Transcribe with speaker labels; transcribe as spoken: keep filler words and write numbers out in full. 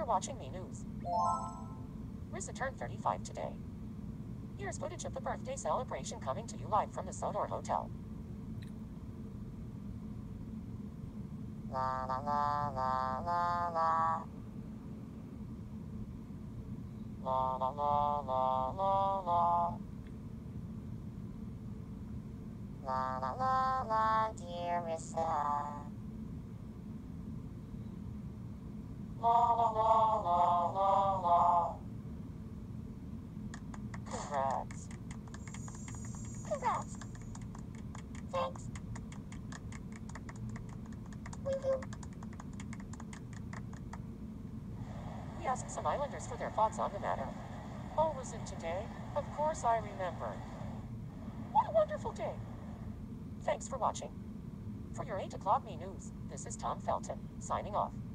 Speaker 1: You're watching me news. Risa turned thirty-five today. Here's footage of the birthday celebration coming to you live from the Sodor Hotel. La la la la la la. La la la la la la. La la la la, dear Risa. La la la la la la. Congrats. Congrats. Thanks. Woohoo. We asked some islanders for their thoughts on the matter. Oh, was it today? Of course I remember. What a wonderful day. Thanks for watching. For your eight o'clock me news, this is Tom Felton, signing off.